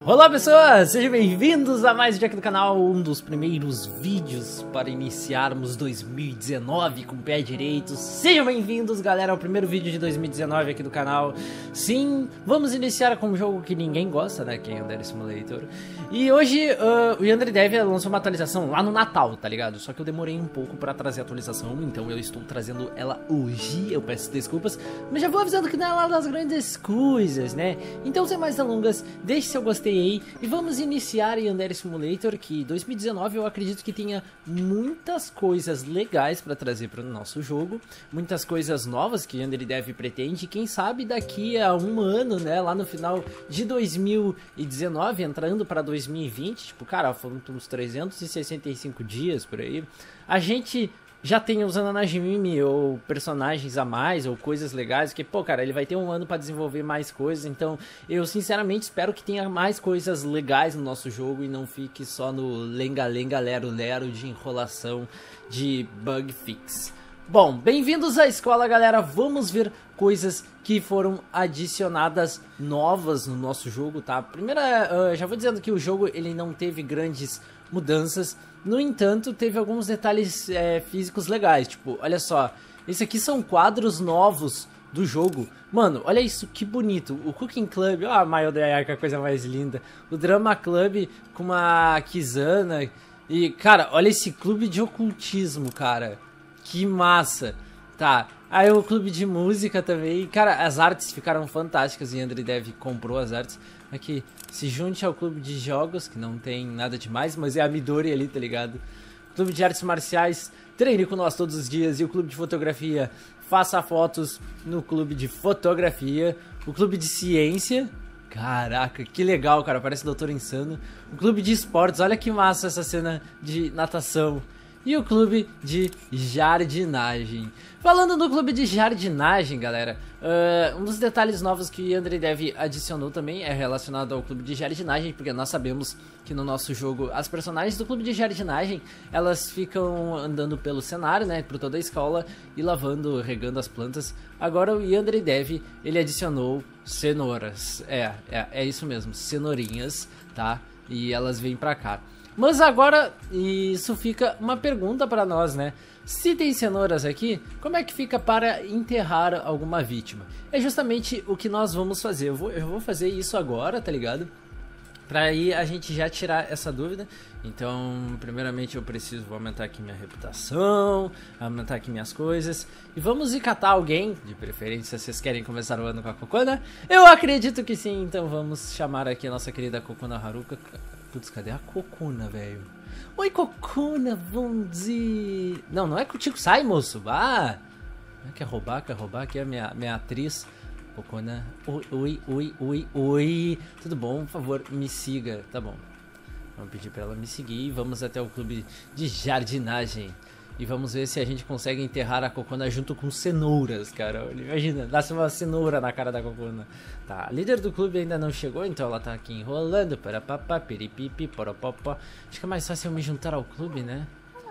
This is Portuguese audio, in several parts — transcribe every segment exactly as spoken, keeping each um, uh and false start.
Olá pessoas, sejam bem-vindos a mais um dia aqui do canal, um dos primeiros vídeos para iniciarmos dois mil e dezenove com o pé direito. Sejam bem-vindos galera ao primeiro vídeo de dois mil e dezenove aqui do canal. Sim, vamos iniciar com um jogo que ninguém gosta, né, que é Yandere Simulator. E hoje uh, o Yandere Dev lançou uma atualização lá no Natal, tá ligado? Só que eu demorei um pouco para trazer a atualização, então eu estou trazendo ela hoje. Eu peço desculpas, mas já vou avisando que não é lá das grandes coisas, né? Então sem mais delongas, deixe seu gostei aí e vamos iniciar Yandere Simulator, que dois mil e dezenove eu acredito que tenha muitas coisas legais para trazer para o nosso jogo, muitas coisas novas que Yandere Dev pretende, quem sabe daqui a um ano, né, lá no final de dois mil e dezenove, entrando para dois mil e vinte, tipo, cara, foram uns trezentos e sessenta e cinco dias por aí, a gente já tem os Ananajimi ou personagens a mais, ou coisas legais, que, pô, cara, ele vai ter um ano pra desenvolver mais coisas, então eu sinceramente espero que tenha mais coisas legais no nosso jogo e não fique só no lenga-lenga, lero-lero de enrolação de bug fix. Bom, bem-vindos à escola, galera, vamos ver coisas que foram adicionadas novas no nosso jogo, tá? Primeiro, uh, já vou dizendo que o jogo ele não teve grandes mudanças. No entanto, teve alguns detalhes é, físicos legais, tipo, olha só, esse aqui são quadros novos do jogo. Mano, olha isso, que bonito. O Cooking Club, ó, a Maio Dayaka, a coisa mais linda. O Drama Club com uma Kizana. E, cara, olha esse clube de ocultismo, cara. Que massa. Tá, aí o clube de música também. Cara, as artes ficaram fantásticas e Yandere Dev comprou as artes. Aqui, se junte ao clube de jogos, que não tem nada demais, mas é a Midori ali, tá ligado? Clube de artes marciais, treine com nós todos os dias. E o clube de fotografia, faça fotos no clube de fotografia. O clube de ciência, caraca, que legal, cara, parece Doutor Insano. O clube de esportes, olha que massa essa cena de natação. E o clube de jardinagem. Falando no clube de jardinagem, galera, uh, um dos detalhes novos que Yandere Dev adicionou também é relacionado ao clube de jardinagem, porque nós sabemos que no nosso jogo as personagens do clube de jardinagem, elas ficam andando pelo cenário, né, por toda a escola e lavando, regando as plantas. Agora o Yandere Dev, ele adicionou cenouras, é, é, é isso mesmo, cenourinhas, tá, e elas vêm pra cá. Mas agora, isso fica uma pergunta para nós, né? Se tem cenouras aqui, como é que fica para enterrar alguma vítima? É justamente o que nós vamos fazer. Eu vou, eu vou fazer isso agora, tá ligado? Pra aí a gente já tirar essa dúvida. Então, primeiramente eu preciso, vou aumentar aqui minha reputação, aumentar aqui minhas coisas. E vamos ir catar alguém, de preferência vocês querem começar o ano com a Kokona? Eu acredito que sim, então vamos chamar aqui a nossa querida Kokona Haruka. Putz, cadê a Kokona, velho? Oi, Kokona, bom dia. Não, não é contigo, sai, moço. Ah, quer roubar, quer roubar. Aqui é a minha, minha atriz, Kokona. Oi, oi, oi, oi, oi. Tudo bom? Por favor, me siga. Tá bom. Vamos pedir pra ela me seguir e vamos até o clube de jardinagem. E vamos ver se a gente consegue enterrar a Kokona junto com cenouras, cara. Imagina, dá-se uma cenoura na cara da Kokona. Tá, a líder do clube ainda não chegou, então ela tá aqui enrolando. Para papá, piripipi, poropopó. Acho que é mais fácil eu me juntar ao clube, né?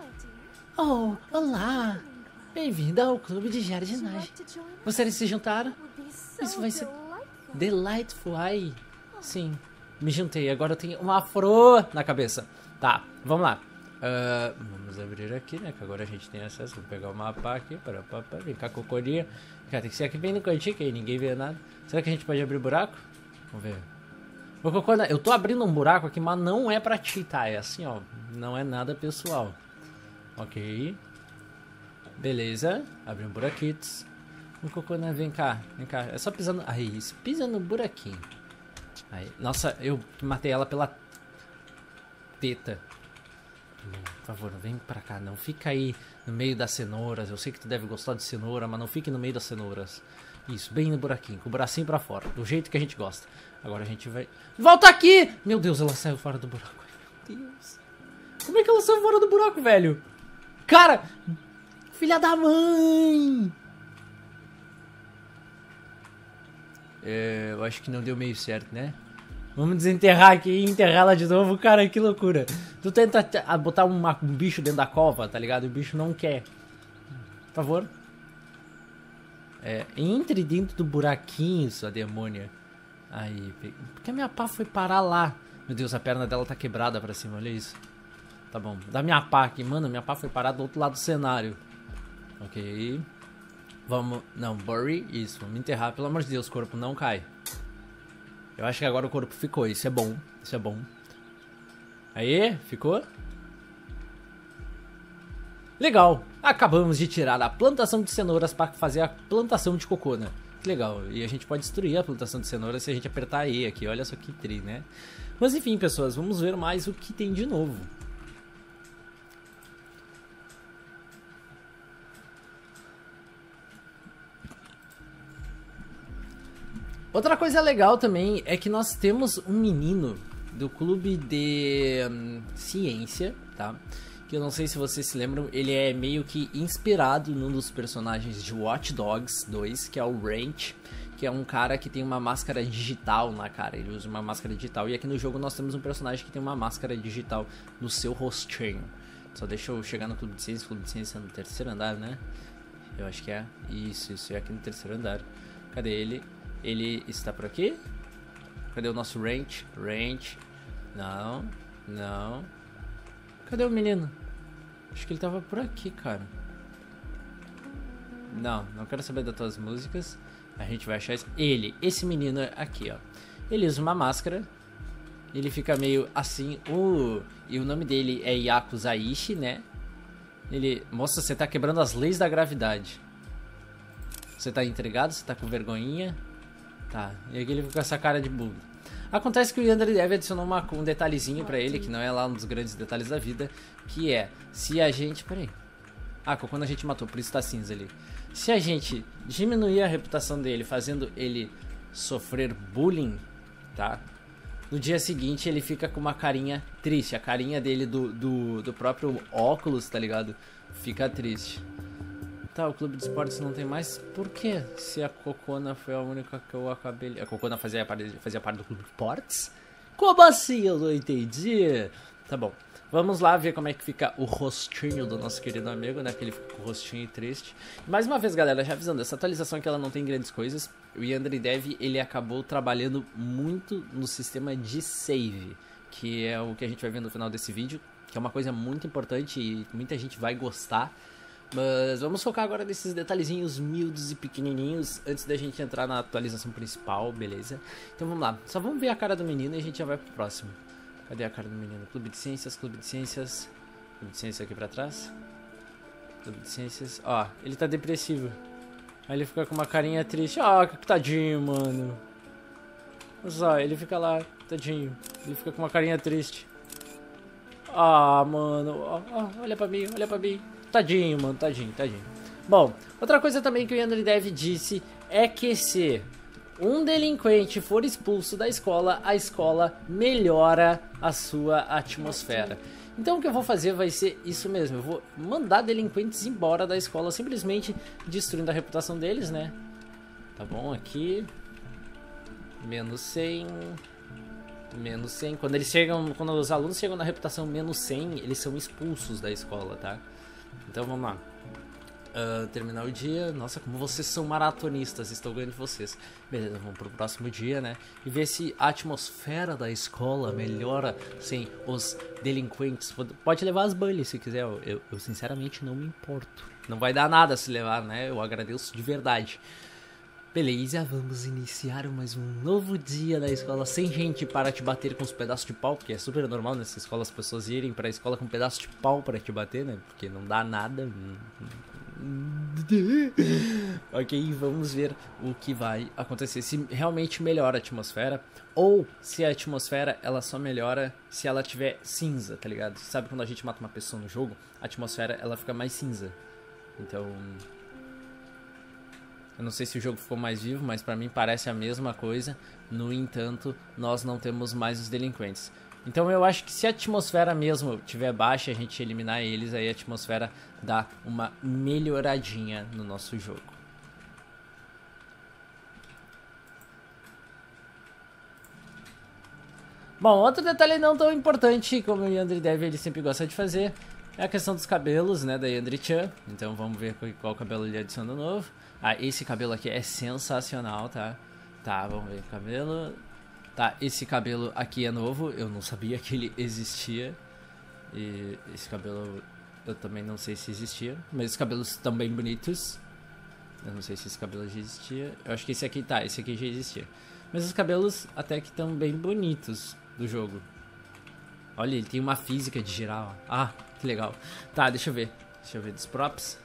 Oh, olá! Bem-vinda ao clube de jardinagem. Gostaria de se juntar? Isso vai ser delightful. Ai, sim, me juntei. Agora eu tenho uma afro na cabeça. Tá, vamos lá. Uh, vamos abrir aqui, né, que agora a gente tem acesso. Vou pegar o mapa aqui, para papá, vem cá, Cocorinha. Cara, tem que ser aqui bem no cantinho, que aí ninguém vê nada. Será que a gente pode abrir buraco? Vamos ver. Ô, Cocona, eu tô abrindo um buraco aqui, mas não é pra ti, tá? É assim, ó, não é nada pessoal. Ok. Beleza, abre um buraquitos. O Cocona, vem cá, vem cá. É só pisar no... Aí, isso, pisa no buraquinho. Aí, nossa, eu matei ela pela teta. Por favor, vem pra cá, não fica aí no meio das cenouras. Eu sei que tu deve gostar de cenoura, mas não fique no meio das cenouras. Isso, bem no buraquinho, com o bracinho pra fora, do jeito que a gente gosta. Agora a gente vai... Volta aqui! Meu Deus, ela saiu fora do buraco. Meu Deus. Como é que ela saiu fora do buraco, velho? Cara! Filha da mãe! É, eu acho que não deu meio certo, né? Vamos desenterrar aqui e enterrar ela de novo. Cara, que loucura. Tu tenta botar uma, um bicho dentro da cova, tá ligado? O bicho não quer. Por favor. É, entre dentro do buraquinho, sua demônia. Aí, por que a minha pá foi parar lá? Meu Deus, a perna dela tá quebrada pra cima, olha isso. Tá bom, dá minha pá aqui. Mano, minha pá foi parar do outro lado do cenário. Ok. Vamos, não, bury, isso, vamos enterrar. Pelo amor de Deus, o corpo não cai. Eu acho que agora o corpo ficou, isso é bom, isso é bom. Aí, ficou? Legal, acabamos de tirar a plantação de cenouras para fazer a plantação de cocô, né? Legal, e a gente pode destruir a plantação de cenoura se a gente apertar E aqui, olha só que tri, né? Mas enfim, pessoas, vamos ver mais o que tem de novo. Outra coisa legal também é que nós temos um menino do clube de hum, ciência, tá? Que eu não sei se vocês se lembram, ele é meio que inspirado num dos personagens de Watch Dogs dois, que é o Ranch, que é um cara que tem uma máscara digital na cara, ele usa uma máscara digital, e aqui no jogo nós temos um personagem que tem uma máscara digital no seu rostinho. Só deixa eu chegar no clube de ciência, o clube de ciência é no terceiro andar, né? Eu acho que é, isso, isso é aqui no terceiro andar. Cadê ele? Ele está por aqui? Cadê o nosso Ranch? Ranch, não, não. Cadê o menino? Acho que ele tava por aqui, cara. Não, não quero saber das tuas músicas. A gente vai achar ele, esse menino aqui, ó. Ele usa uma máscara. Ele fica meio assim. Uh, e o nome dele é Yaku Zaishi, né? Ele... Moça, você tá quebrando as leis da gravidade. Você tá intrigado? Você tá com vergonhinha? Tá, e aqui ele fica com essa cara de bunda. Acontece que o Yandere Dev adicionou uma, um detalhezinho pra ele, que não é lá um dos grandes detalhes da vida, que é, se a gente... Peraí. Ah, quando a gente matou, por isso tá cinza ali. Se a gente diminuir a reputação dele, fazendo ele sofrer bullying, tá? No dia seguinte ele fica com uma carinha triste. A carinha dele do, do, do próprio óculos, tá ligado? Fica triste. Tá, o clube de esportes não tem mais. Por quê? Se a Cocona foi a única que eu acabei... A Cocona fazia parte, fazia parte do clube de esportes? Como assim? Eu não entendi. Tá bom. Vamos lá ver como é que fica o rostinho do nosso querido amigo, né? Que ele fica com o rostinho triste. Mais uma vez, galera, já avisando, essa atualização aqui ela não tem grandes coisas. O Yandere Dev, ele acabou trabalhando muito no sistema de save, que é o que a gente vai ver no final desse vídeo, que é uma coisa muito importante e muita gente vai gostar. Mas vamos focar agora nesses detalhezinhos miúdos e pequenininhos antes da gente entrar na atualização principal, beleza? Então vamos lá, só vamos ver a cara do menino e a gente já vai pro próximo. Cadê a cara do menino? Clube de Ciências, Clube de Ciências. Clube de Ciências aqui pra trás. Clube de Ciências. Ó, ele tá depressivo. Aí ele fica com uma carinha triste. Ó, que tadinho, mano. Olha só, ele fica lá, tadinho. Ele fica com uma carinha triste. Ah, mano. Ó, ó, olha pra mim, olha pra mim. Tadinho, mano, tadinho, tadinho. Bom, outra coisa também que o Yandere Dev disse é que se um delinquente for expulso da escola, a escola melhora a sua atmosfera. Então o que eu vou fazer vai ser isso mesmo, eu vou mandar delinquentes embora da escola, simplesmente destruindo a reputação deles, né? Tá bom, aqui... Menos cem... Menos cem... Quando eles chegam, quando os alunos chegam na reputação menos cem, eles são expulsos da escola, tá? Então vamos lá. Uh, terminar o dia. Nossa, como vocês são maratonistas, estou ganhando de vocês. Beleza, vamos pro próximo dia, né? E ver se a atmosfera da escola melhora sem os delinquentes. Pode levar as bullies se quiser, eu, eu, eu sinceramente não me importo. Não vai dar nada se levar, né? Eu agradeço de verdade. Beleza, vamos iniciar mais um novo dia da escola sem gente para te bater com os pedaços de pau, porque é super normal nessa escola as pessoas irem pra escola com um pedaço de pau para te bater, né? Porque não dá nada. Ok, vamos ver o que vai acontecer, se realmente melhora a atmosfera ou se a atmosfera ela só melhora se ela tiver cinza, tá ligado? Sabe quando a gente mata uma pessoa no jogo, a atmosfera ela fica mais cinza. Então... eu não sei se o jogo ficou mais vivo, mas pra mim parece a mesma coisa. No entanto, nós não temos mais os delinquentes. Então eu acho que se a atmosfera mesmo tiver baixa, a gente eliminar eles, aí a atmosfera dá uma melhoradinha no nosso jogo. Bom, outro detalhe não tão importante, como o Yandere Dev ele sempre gosta de fazer, é a questão dos cabelos, né, da Yandere-chan. Então vamos ver qual cabelo ele adiciona novo. Ah, esse cabelo aqui é sensacional, tá? Tá, vamos ver. Cabelo. Tá, esse cabelo aqui é novo. Eu não sabia que ele existia. E esse cabelo eu também não sei se existia. Mas os cabelos estão bem bonitos. Eu não sei se esse cabelo já existia. Eu acho que esse aqui tá, esse aqui já existia. Mas os cabelos até que estão bem bonitos do jogo. Olha, ele tem uma física de girar, ó. Ah, que legal. Tá, deixa eu ver. Deixa eu ver dos props.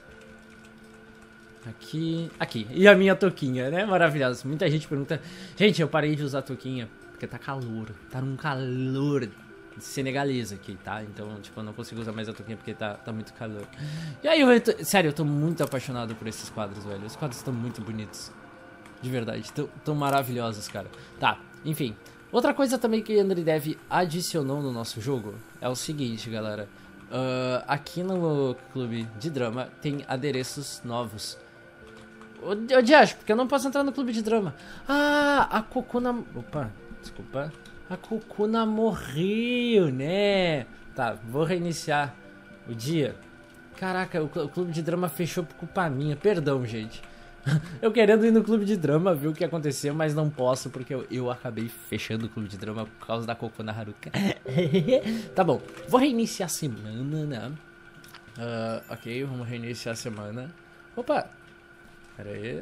Aqui, aqui. E a minha touquinha, né? Maravilhosa. Muita gente pergunta... Gente, eu parei de usar touquinha porque tá calor. Tá num calor senegalês aqui, tá? Então, tipo, eu não consigo usar mais a touquinha porque tá, tá muito calor. E aí, eu tô... sério, eu tô muito apaixonado por esses quadros, velho. Os quadros estão muito bonitos. De verdade. Tão, tão maravilhosos, cara. Tá, enfim. Outra coisa também que o Andrei Dev adicionou no nosso jogo é o seguinte, galera. Uh, aqui no Clube de Drama tem adereços novos. Ô, ô Diacho, porque eu não posso entrar no Clube de Drama? Ah, a Kokuna... Opa, desculpa. A Kokuna morreu, né? Tá, vou reiniciar o dia. Caraca, o, o Clube de Drama fechou por culpa minha. Perdão, gente. Eu querendo ir no Clube de Drama, ver o que aconteceu, mas não posso porque eu, eu acabei fechando o Clube de Drama por causa da Kokuna Haruka. Tá bom, vou reiniciar a semana, né? Uh, ok, vamos reiniciar a semana. Opa! Pera aí.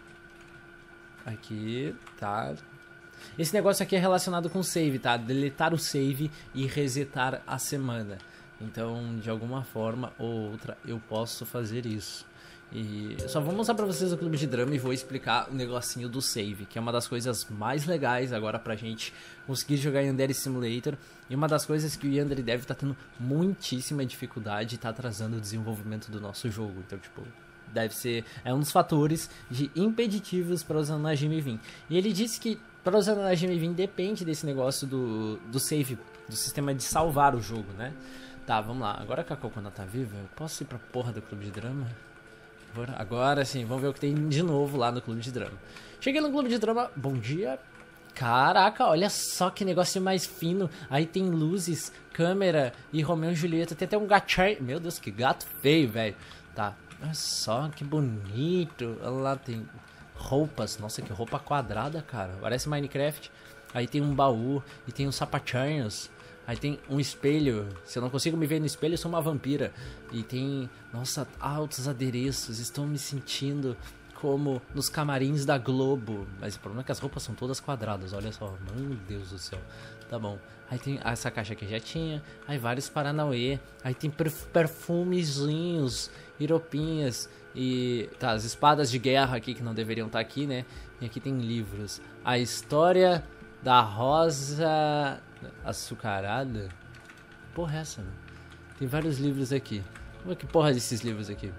Aqui, tá. Esse negócio aqui é relacionado com save, tá? Deletar o save e resetar a semana. Então, de alguma forma ou outra, eu posso fazer isso. E eu só vou mostrar pra vocês o Clube de Drama e vou explicar o negocinho do save, que é uma das coisas mais legais agora pra gente conseguir jogar Yandere Simulator. E uma das coisas que o Yandere Dev tá tendo muitíssima dificuldade e tá atrasando o desenvolvimento do nosso jogo. Então, tipo, deve ser... é um dos fatores de impeditivos para os Anajime vir. E ele disse que para os Anajime vir depende desse negócio do, do save, do sistema de salvar o jogo, né? Tá, vamos lá. Agora que a Kokuna tá viva, eu posso ir pra porra do Clube de Drama? Agora sim, vamos ver o que tem de novo lá no Clube de Drama. Cheguei no Clube de Drama, bom dia. Caraca, olha só que negócio mais fino. Aí tem luzes, câmera e Romeu e Julieta. Tem até um gatinho. Meu Deus, que gato feio, velho. Tá, olha só que bonito. Olha lá, tem roupas. Nossa, que roupa quadrada, cara. Parece Minecraft. Aí tem um baú e tem uns sapatinhos. Aí tem um espelho. Se eu não consigo me ver no espelho, eu sou uma vampira. E tem, nossa, altos adereços. Estou me sentindo como nos camarins da Globo. Mas o problema é que as roupas são todas quadradas. Olha só, meu Deus do céu. Tá bom. Aí tem essa caixa aqui já tinha. Aí vários Paranauê. Aí tem perfumezinhos e roupinhas. E tá, as espadas de guerra aqui que não deveriam estar aqui, né? E aqui tem livros. A história da rosa... açucarada? Que porra é essa, mano? Tem vários livros aqui. Como é que porra desses livros aqui?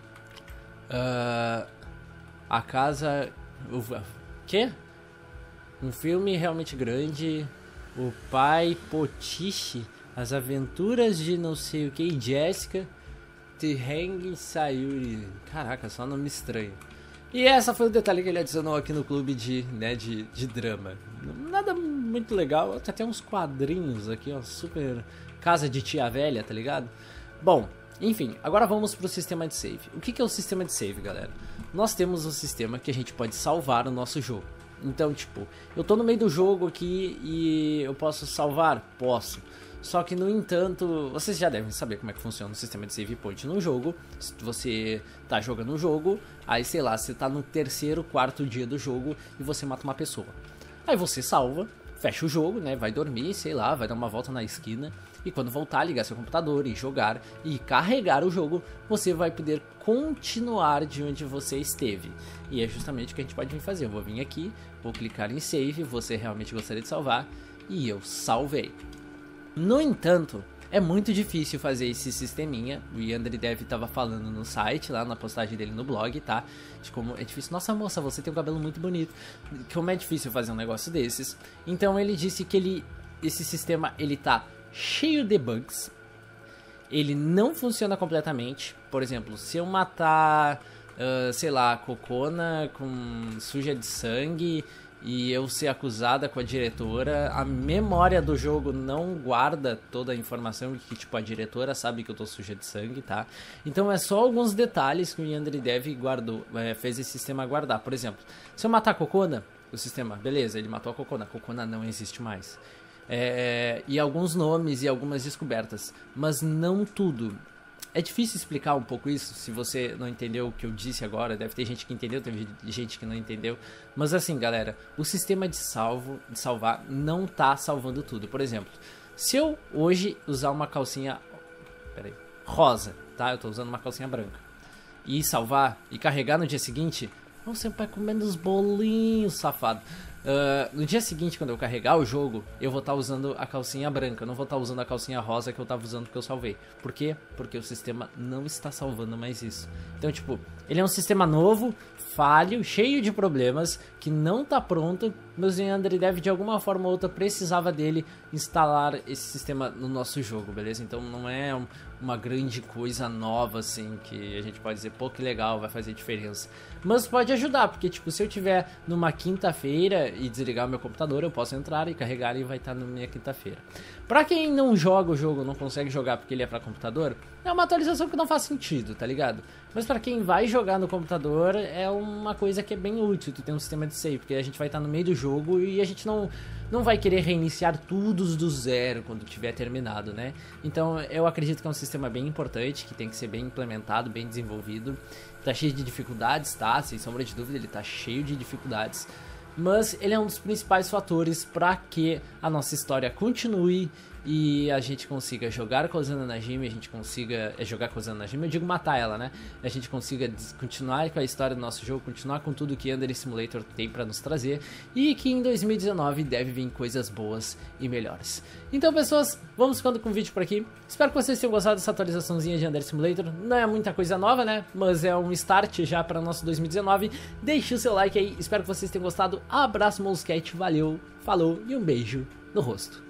Uh, a casa... O quê? Um filme realmente grande. O pai Potiche. As aventuras de não sei o que. Jessica. Teheng Sayuri. Caraca, só nome estranho. E essa foi o detalhe que ele adicionou aqui no clube de, né, de, de drama. Nada muito legal, tem até uns quadrinhos aqui, ó, super casa de tia velha, tá ligado? Bom, enfim, agora vamos pro sistema de save. O que que é o sistema de save, galera? Nós temos um sistema que a gente pode salvar o nosso jogo. Então, tipo, eu tô no meio do jogo aqui e eu posso salvar? Posso. Só que, no entanto, vocês já devem saber como é que funciona o sistema de save point no jogo. Se você tá jogando um jogo, aí, sei lá, você tá no terceiro, quarto dia do jogo e você mata uma pessoa. Aí você salva, fecha o jogo, né, vai dormir, sei lá, vai dar uma volta na esquina. E quando voltar, ligar seu computador e jogar e carregar o jogo, você vai poder continuar de onde você esteve. E é justamente o que a gente pode vir fazer. Eu vou vir aqui, vou clicar em save, você realmente gostaria de salvar, e eu salvei. No entanto, é muito difícil fazer esse sisteminha. O Yandere Dev estava falando no site, lá na postagem dele no blog, tá? De como é difícil. Nossa, moça, você tem um cabelo muito bonito. Como é difícil fazer um negócio desses. Então ele disse que ele, esse sistema ele tá cheio de bugs. Ele não funciona completamente. Por exemplo, se eu matar, uh, sei lá, a Kokona com suja de sangue e eu ser acusada com a diretora, a memória do jogo não guarda toda a informação de que, tipo, a diretora sabe que eu tô suja de sangue, tá? Então é só alguns detalhes que o Yandere Dev guardou, é, fez esse sistema guardar. Por exemplo, se eu matar a Kokona, o sistema, beleza, ele matou a Cocona, a Cocona não existe mais. É, e alguns nomes e algumas descobertas, mas não tudo. É difícil explicar um pouco isso, se você não entendeu o que eu disse agora, deve ter gente que entendeu, teve gente que não entendeu. Mas assim, galera, o sistema de salvo, de salvar não tá salvando tudo. Por exemplo, se eu hoje usar uma calcinha, peraí, rosa, tá? Eu tô usando uma calcinha branca. E salvar e carregar no dia seguinte, você vai comendo os bolinhos, safado. Uh, no dia seguinte, quando eu carregar o jogo, eu vou estar usando a calcinha branca. Eu não vou estar usando a calcinha rosa que eu estava usando que eu salvei. Por quê? Porque o sistema não está salvando mais isso. Então, tipo, ele é um sistema novo, falho, cheio de problemas, que não está pronto. Mas o Yandere Dev, de alguma forma ou outra, precisava dele instalar esse sistema no nosso jogo, beleza? Então não é um, uma grande coisa nova, assim, que a gente pode dizer, pô, que legal, vai fazer diferença. Mas pode ajudar, porque, tipo, se eu tiver numa quinta-feira e desligar o meu computador, eu posso entrar e carregar e vai estar na minha quinta-feira. Pra quem não joga o jogo, não consegue jogar porque ele é pra computador, é uma atualização que não faz sentido, tá ligado? Mas pra quem vai jogar no computador, é uma coisa que é bem útil, tu tem um sistema de save, porque a gente vai estar no meio do jogo e a gente não, não vai querer reiniciar tudo do zero quando tiver terminado, né? Então eu acredito que é um sistema bem importante, que tem que ser bem implementado, bem desenvolvido. Tá cheio de dificuldades, tá? Sem sombra de dúvida, ele tá cheio de dificuldades. Mas ele é um dos principais fatores para que a nossa história continue e a gente consiga jogar com a Ozana Najimi, a gente consiga é, jogar com a Ozana Najimi, eu digo matar ela, né? A gente consiga continuar com a história do nosso jogo, continuar com tudo que Yandere Simulator tem para nos trazer e que em dois mil e dezenove deve vir coisas boas e melhores. Então, pessoas, vamos ficando com o vídeo por aqui. Espero que vocês tenham gostado dessa atualizaçãozinha de Yandere Simulator. Não é muita coisa nova, né? Mas é um start já para nosso dois mil e dezenove. Deixe o seu like aí, espero que vocês tenham gostado. Abraço, Mosquete, valeu, falou e um beijo no rosto.